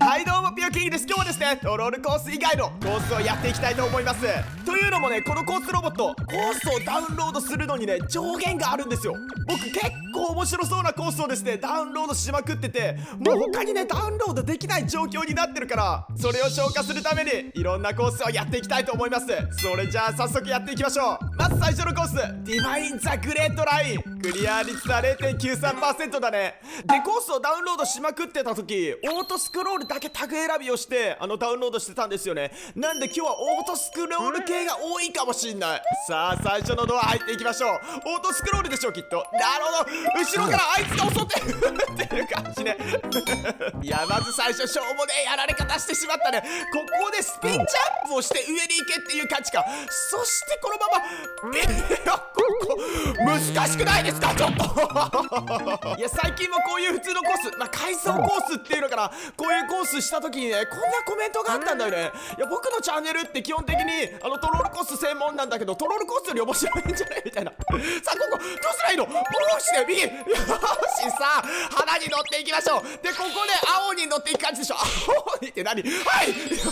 はいどうもピオキングです。今日はですねトロールコース以外のコースをやっていきたいと思います。というのもね、このコースロボットコースをダウンロードするのにね上限があるんですよ。僕結構面白そうなコースをですねダウンロードしまくってて、もう他にねダウンロードできない状況になってるから、それを消化するためにいろんなコースをやっていきたいと思います。それじゃあ早速やっていきましょう。まず最初のコース、ディファインザグレートライン。クリア率は 0.93% だね。でコースをダウンロードしまくってた時、オートスクロールだけタグ選びをしてダウンロードしてたんですよね。なんで今日はオートスクロール系が多いかもしんない。さあ最初のドア入っていきましょう。オートスクロールでしょうきっと。なるほど、後ろからあいつが襲ってる感じねいやまず最初しょうもねえやられ方してしまったね。ここでスピンジャンプをして上に行けっていう感じか。そしてこのままここ難しくないですかちょっといや最近もこういう普通のコース、改装コースっていうのかな、こういうコースした時にねこんなコメントがあったんだよね。いや僕のチャンネルって基本的にトロールコース専門なんだけど、トロールコースより面白いんじゃないみたいなさあここどうすりゃいいの。押して右よしさあ花に乗っていきましょう。でここで青に乗っていく感じでしょ。青にって何。はいよし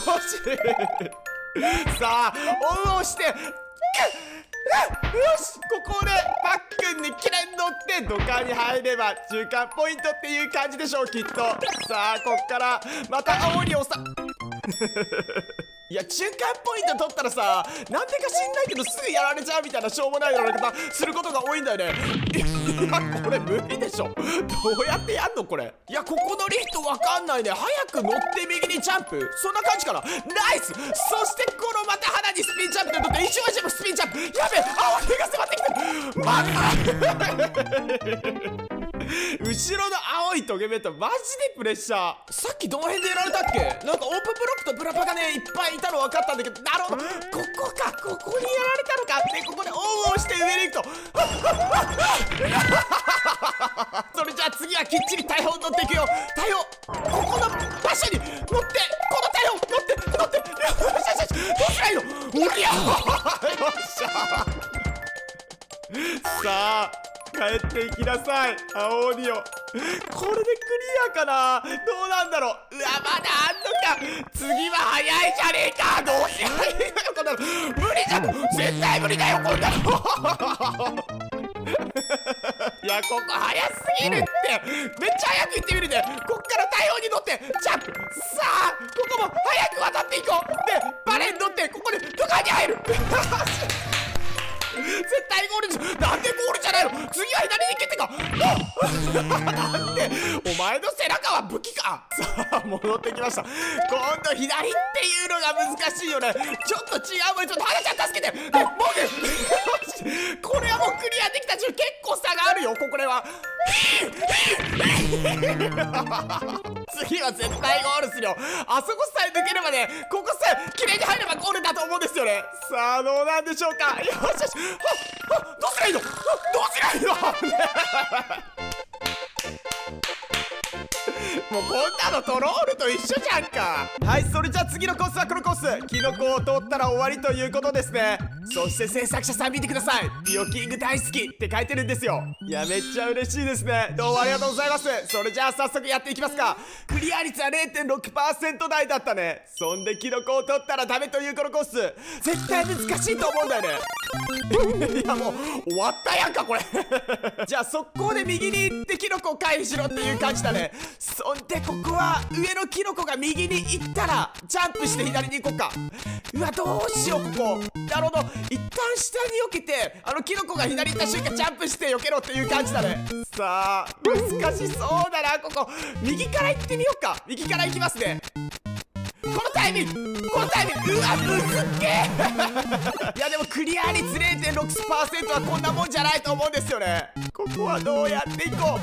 さあオンをしてよしここでパックンにキレン乗って土管に入れば中間ポイントっていう感じでしょうきっと。さあこっからまた青にいや中間ポイント取ったらさ、なんでか知んないけどすぐやられちゃうみたいなしょうもないやられ方することが多いんだよね。いやこれ無理でしょ。どうやってやんのこれ。いやここのリフトわかんないね。早く乗って右にジャンプ、そんな感じかな。ナイス。そしてこのまた鼻にスピンジャンプで乗って一応スピンジャンプ。やべえ青手が迫ってきて後ろの青いトゲメントマジでプレッシャー。さっきどの辺でやられたっけ。なんかオープンブロックとブラパがねいっぱいいたの分かったんだけど、なるほどここか、ここにやられたのか。でここでオンオンして上に行くとそれじゃあ次はきっちり大砲乗っていくよ。大砲ここの場所に乗って、この大砲乗ってよしよしどうすりゃいいの。おりゃよっしゃさあ帰っていきなさい青鬼を。これでクリアかな。どうなんだろう。うわまだあんのか。次は早いじゃねえか。どうしよういいのよこんなの。無理じゃん絶対無理だよこんなのいやここ早すぎるって。めっちゃ早く行ってみるね。こっから大砲に乗ってジャンプ。さあここも早く渡っていこう。でバレン乗ってここで土管に入る絶対ゴールでしょ。なんでゴールじゃないの。次は左に行けってかなんでお前の背中は武器か。さあ戻ってきました。今度左っていうのが難しいよね。ちょっと違うもん。ちょっと花ちゃん助けて。もうこれはもうクリアできたし結構差があるよこれは次は絶対ゴールするよ。あそこさえ抜ければね、ここさえ綺麗に入ればゴールだと思うんですよね。さあどうなんでしょうか。よしよしどうすりゃいいの。どうすりゃいいのもうこんなのトロールと一緒じゃんか。はい、それじゃあ次のコースはこのコース、キノコを通ったら終わりということですね。そして制作者さん見てください。ピオキング大好きって書いてるんですよ。いやめっちゃ嬉しいですね。どうもありがとうございます。それじゃあ早速やっていきますか。クリア率は 0.6% 台だったね。そんでキノコを取ったらダメというこのコース、絶対難しいと思うんだよねいやもう終わったやんかこれじゃあ速攻で右に行ってキノコを回避しろっていう感じだね。そんでここは上のキノコが右に行ったらジャンプして左に行こうか。うわどうしようここ。なるほど一旦下に避けてキノコが左行った瞬間ジャンプして避けろっていう感じだね。さあ難しそうだなここ。右から行ってみようか。右から行きますね。このタイミングうわむずっけいやでもクリア率 0.6% はこんなもんじゃないと思うんですよね。ここはどうやっていこ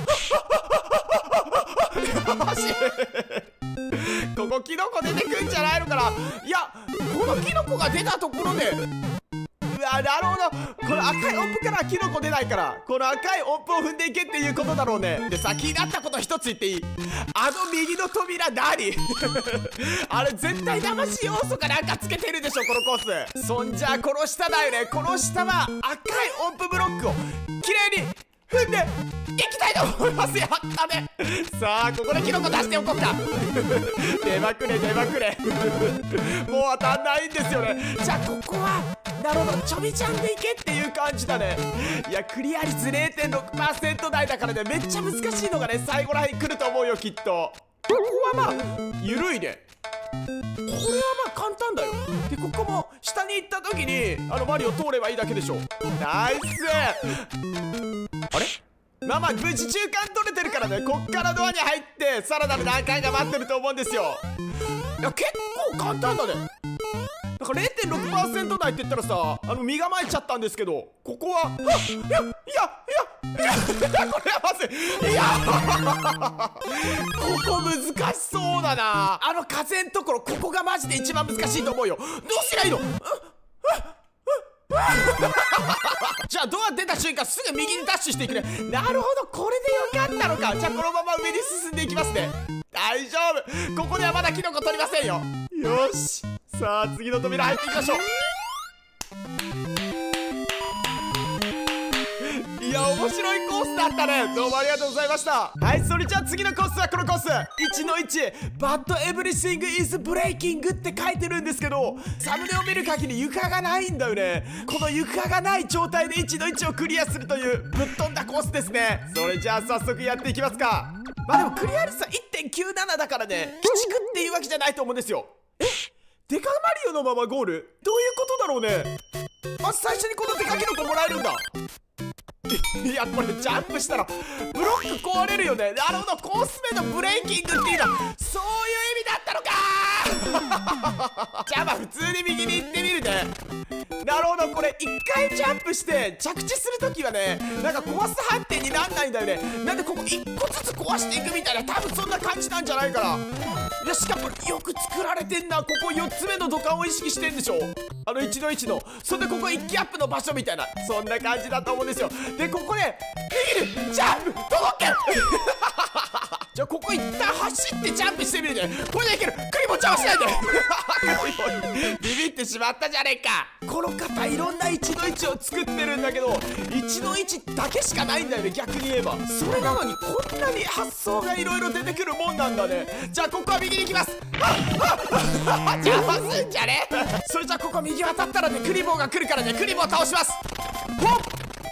うよしここキノコ出てくんじゃないのかな。いやこのキノコが出たところでうわなるほど、この赤い音符からキノコ出ないから、この赤い音符を踏んでいけっていうことだろうね。でさ気になったこと一つ言っていい。右の扉何あれ絶対騙し要素かなんかつけてるでしょこのコース。そんじゃこの下だよね。この下は赤い音符ブロックをきれいに踏んでいきたいと思います。やったね。さあここでキノコ出しておこうか。出まくれ出まくれ。もう当たんないんですよね。じゃあここはなるほど、ちょびちゃんでいけっていう感じだね。いやクリア率 0.6% 台だからね、めっちゃ難しいのがね最後らへん来ると思うよきっと。ここはまあ緩いね。これはまあ簡単だよ。でここも下に行った時にマリオ通ればいいだけでしょ。ナイス。あれまあまあ無事中間取れてるからね、こっからドアに入ってさらなる難関が待ってると思うんですよ。いや結構簡単だね。なんか 0.6% 台って言ったらさ身構えちゃったんですけど、ここはこれはまずいやここ難しそうだな。風のところここがマジで一番難しいと思うよ。どうすりゃいいの。じゃあドア出た瞬間すぐ右にダッシュしていくね。なるほど、これでよかったのか。じゃあこのまま上に進んでいきますね。大丈夫、ここではまだキノコ取りませんよ。よし、さあ次の扉入っていきましょう。いや面白いコースだったね。どうもありがとうございました。はい、それじゃあ次のコースはこのコース 1-1 But everything is breaking って書いてるんですけど、サムネを見る限り床がないんだよね。この床がない状態で 1-1 をクリアするというぶっ飛んだコースですね。それじゃあ早速やっていきますか。まあでもクリア率は 1.97 だからね、鬼畜っていうわけじゃないと思うんですよ。デカマリオのままゴール、どういうことだろうね。最初にこのデカキノコもらえるんだ。いやこれジャンプしたらブロック壊れるよね。なるほど、コース名のブレイキングっていうのはそういう意味だったのか。じゃあまあ普通に右に行ってみるね。なるほど、これ1回ジャンプして着地するときはねなんか壊す判定になんないんだよね。なんでここ1個ずつ壊していくみたいな、多分そんな感じなんじゃないかな。いやしかもよく作られてんな。ここ4つ目の土管を意識してんでしょ。1-1のそんでここ1キアップの場所みたいな、そんな感じだと思うんですよ。でここでできるジャンプ届けじゃあここ一旦走ってジャンプしてみるね。これでいける。クリボちゃんはしないでビビってしまったじゃねえか。この方いろんな 1-1 を作ってるんだけど 1-1 だけしかないんだよね、逆に言えば。それなのにこんなに発想がいろいろ出てくるもんなんだね。じゃあここは右に行きます。邪魔すんじゃね。それじゃあここ右渡ったらねクリボーが来るからね、クリボー倒します。ほっ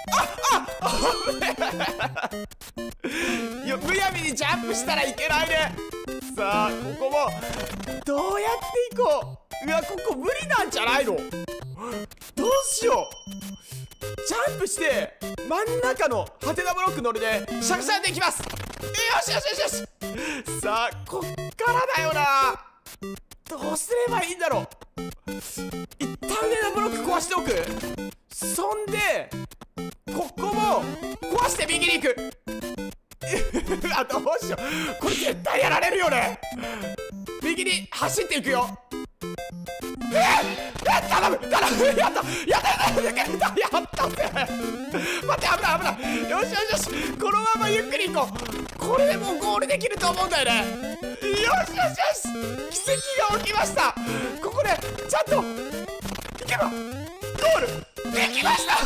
いやむやみにジャンプしたらいけないね。さあここもどうやっていこう。うわここ無理なんじゃないの。どうしよう。ジャンプして真ん中のハテナブロック乗るね。シャクシャンでいきます。よしよしよしよし。さあこっからだよな。どうすればいいんだろう。一旦上のブロック壊しておく。そんでここも壊して右に行く。あどうしよう、これ絶対やられるよね。右に走っていくよ。頼む頼む。やったやったやったやったぜ。待って危ない危ない。よしよしよし、このままゆっくり行こう。これでもうゴールできると思うんだよね。よしよしよし、奇跡が起きました。ここでちゃんと行けばゴールできました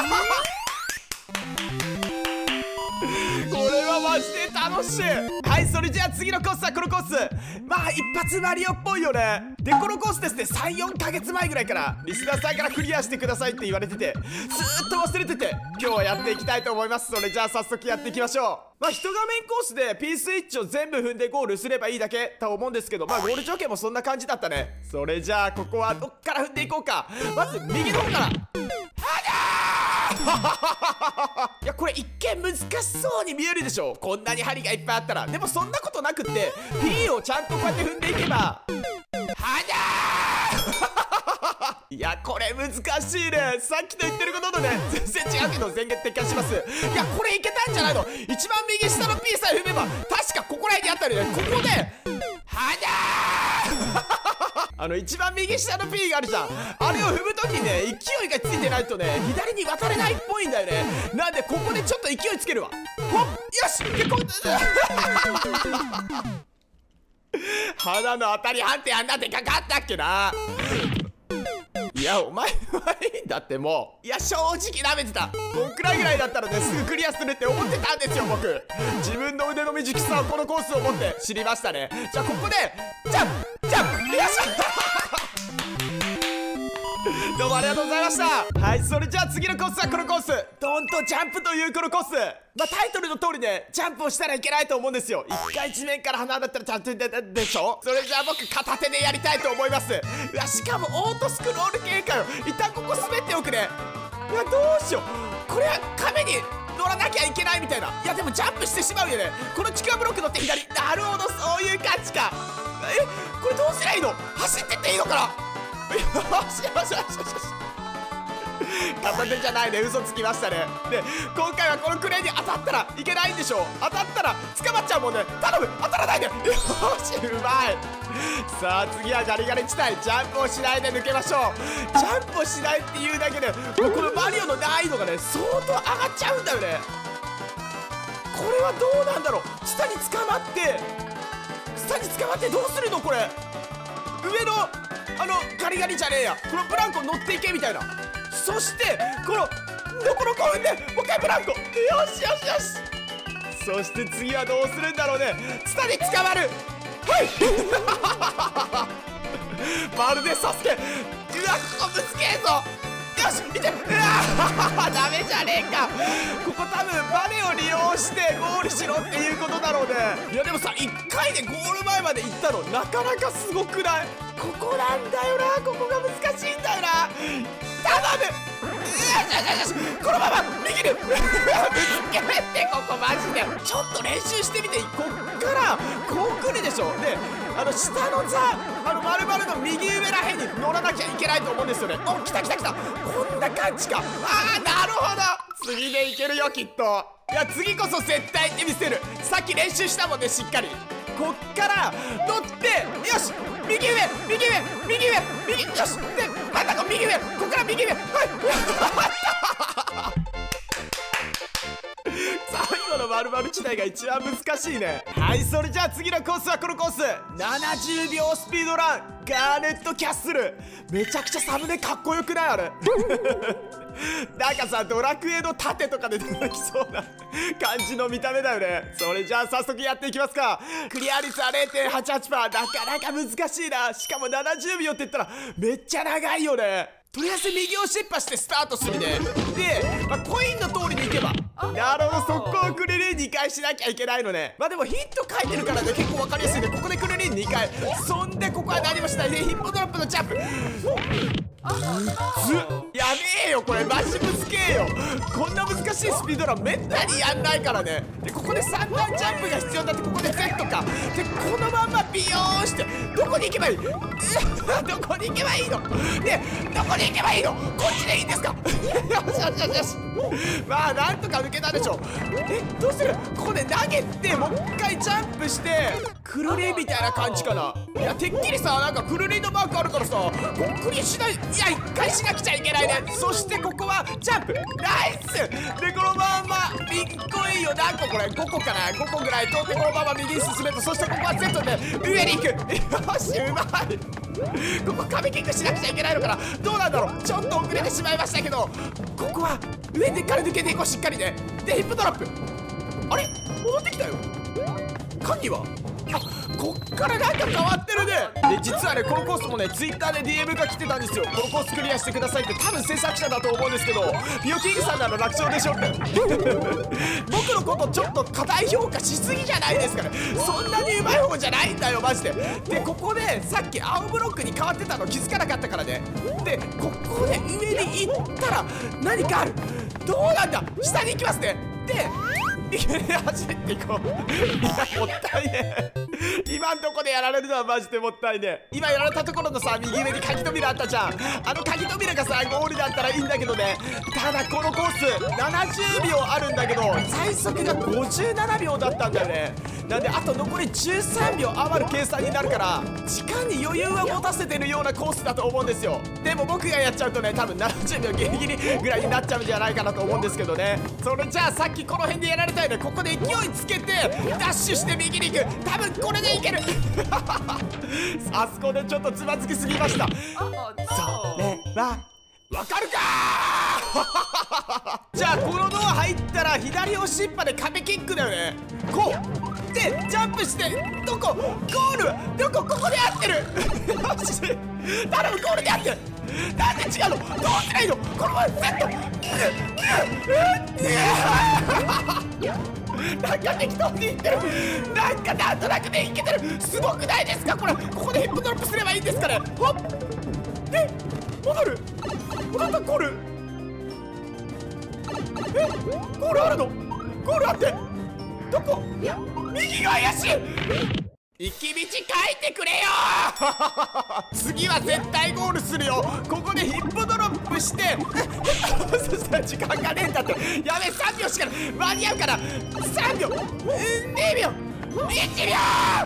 これはマジで楽しい。はい、それじゃあ次のコースはこのコース。まあ一発マリオっぽいよね。でこのコースですね、 3,4 ヶ月前ぐらいからリスナーさんからクリアしてくださいって言われてて、ずーっと忘れてて今日はやっていきたいと思います。それじゃあ早速やっていきましょう。まあ一画面コースで P スイッチを全部踏んでゴールすればいいだけと思うんですけど、まあゴール条件もそんな感じだったね。それじゃあここはどっから踏んでいこうか。まず右の方からいやこれ一見難しそうに見えるでしょ、こんなに針がいっぱいあったら。でもそんなことなくって P をちゃんとこうやって踏んでいけばはじゃーいやこれ難しいね。さっきと言ってることとね全然違うけど全言撤回します。いやこれいけたんじゃないの。一番右下の P さえ踏めば確かここら辺にあったよね。ここではじゃー一番右下の P があるじゃん。あれを踏むときにね勢いがついてないとね左に渡れないっぽいんだよね。なんでここでちょっと勢いつけるわ。ほっよし結構肌の当たり判定あんなでかかったっけな。 いやお前はいいんだってもう。いや正直舐めてた。僕らぐらいだったらねすぐクリアするって思ってたんですよ僕。自分の腕の未熟さをこのコースを持って知りましたね。じゃあここでジャンプジャンプ、よいしょどうもありがとうございました。はい、それじゃあ次のコースはこのコース、ドンとジャンプというこのコース。まあタイトルの通りねジャンプをしたらいけないと思うんですよ。一回地面から離れたらちゃんとでしょ。それじゃあ僕片手でやりたいと思います。うわしかもオートスクロール系かよ。一旦ここ滑っておくね。いやどうしよう、これは亀に乗らなきゃいけないみたいな。いやでもジャンプしてしまうよね。このちくわブロック乗って左。なるほどそういう感じか。これどうすりゃいいの。走ってっていいのかな。よしよしよしよし片手じゃないね、嘘つきましたね。で今回はこのクレーンに当たったらいけないんでしょ。当たったら捕まっちゃうもんね。頼む当たらないで。よしうまい。さあ次はガリガリ地帯、ジャンプをしないで抜けましょう。ジャンプをしないっていうだけでもうこのマリオの難易度がね相当上がっちゃうんだよね。これはどうなんだろう。下に捕まってどうするのこれ。上のガリガリじゃねえや、このブランコ乗っていけみたいな。そしてこの5分でもう一回ブランコ。よしよしよし。そして次はどうするんだろうね。ツタに捕まる。はいまるでサスケ。うわここぶつけえぞ。よし見て。うわダメじゃねえか。ここ多分バネを利用してゴールしろっていうことだろうね。いやでもさ1回でゴール前まで行ったのなかなかすごくない。ここなんだよな、ここが難しいんだよな。頼む。このまま右にぶつけて、ここマジでちょっと練習してみて。こっからこう来るでしょ。で下の座丸々の右上らへんに乗らなきゃいけないと思うんですよね。お来た来た来た。こんな感じか。ああなるほど、次でいけるよきっと。いや次こそ絶対ってみせる。さっき練習したもんねしっかり。こっから乗ってよし右上よしでまた右上、ここから右上。はい最後の丸々地帯が一番難しいね。はい、それじゃあ次のコースはこのコース、70秒スピードランガーネットキャッスル。めちゃくちゃサムネかっこよくないあれ。なんかさドラクエの盾とかで出てきそうな感じの見た目だよね。それじゃあ早速やっていきますか。クリア率は 0.88%。 なかなか難しいな。しかも70秒って言ったらめっちゃ長いよね。とりあえず右をシッパしてスタートするね。で、コインの通りに行けば、なるほど、速攻クリリン2回しなきゃいけないのね。でもヒント書いてるからね結構分かりやすいね。ここでクリリン2回、そんでここは何もしないでヒップドロップのジャンプ。やべえよこれ、マジむずけえよ。こんな難しいスピードランめったにやんないからね。でここで3段ジャンプが必要になって、ここで Z か。でこのまんまビヨーンしてどこに行けばいいどこに行けばいいの。でどこに行けばいいの。こっちでいいんですか。よしよしよしよし。まあなんとか抜けたでしょ。どうする。ここで投げてもう一回ジャンプしてくるりんみたいな感じかな。いやてっきりさなんかくるりんのマークあるからさこっくりしない。いや1回しなくちゃいけないね。そしてここはジャンプナイスでこのまんま1個いいよ。何個これ5個かな。5個ぐらい通ってこのまま右に進めると、そしてここは Z で上に行く。よしうまい。ここ壁キックしなくちゃいけないのかな。どうなんだろう。ちょっと遅れてしまいましたけど、ここは上から抜けていこうしっかりね。でヒップドロップ。あれ戻ってきたよ。鍵はこっからなんか変わってるね。で実はねこのコースもね Twitter で DM が来てたんですよ。このコースクリアしてくださいって。多分制作者だと思うんですけど、ビオキングさんなら楽勝でしょって僕のことちょっと過大評価しすぎじゃないですかね。そんなにうまい方じゃないんだよマジで。でここでさっき青ブロックに変わってたの気づかなかったからね。でここで上に行ったら何かある。どうなんだ。下に行きますね。で走っていこう。いやもったいねえ。今んとこでやられるのはマジでもったいねえ。今やられたところのさ右上に鍵扉あったじゃん。鍵扉がさゴールだったらいいんだけどね。ただこのコース70秒あるんだけど最速が57秒だったんだよね。なんであと残り13秒余る計算になるから時間に余裕は持たせてるようなコースだと思うんですよ。でも僕がやっちゃうとね多分70秒ギリギリぐらいになっちゃうんじゃないかなと思うんですけどね。それじゃあさっきこの辺でやられたよね。ここで勢いつけてダッシュして右に行く。多分これでいける。あそこでちょっとつまずきすぎました。そうねわかるかーじゃあこのドア入ったら左押しっぱで壁キックだよね。こうでジャンプして、どこゴール、どこ、ここで合ってるよし頼む、ゴールで合ってる。なんで違うの、どうすりゃいいの、この前セットなんか適当にいってる、なんかなんとなくでいけてる。すごくないですかこれ。ここでヒップドロップすればいいんですかね。ほっで戻る、戻った。ゴール、ゴールあるの、ゴールあって、どこ、右が怪しい。行き道書いてくれよ次は絶対ゴールするよ。ここでヒップドロップしてそしたら時間がねえんだって。やべえ、3秒しか間に合うから。3秒、2秒、1秒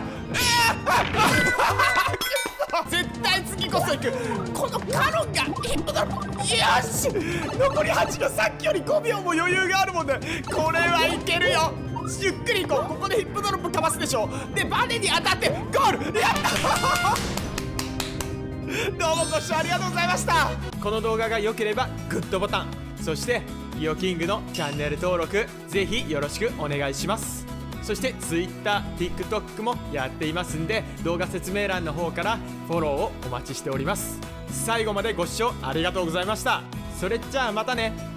絶対次こそ行く。このカロンがヒップドロップ、よし残り8秒、さっきより5秒も余裕があるもんね。これはいけるよ。ゆっくり行こう。ここでヒップドロップかますでしょ。でバネに当たってゴール、やったどうもご視聴ありがとうございました。この動画が良ければグッドボタン、そしてイオキングのチャンネル登録ぜひよろしくお願いします。そして Twitter、TikTok もやっていますんで、動画説明欄の方からフォローをお待ちしております。最後までご視聴ありがとうございました。それじゃあまたね。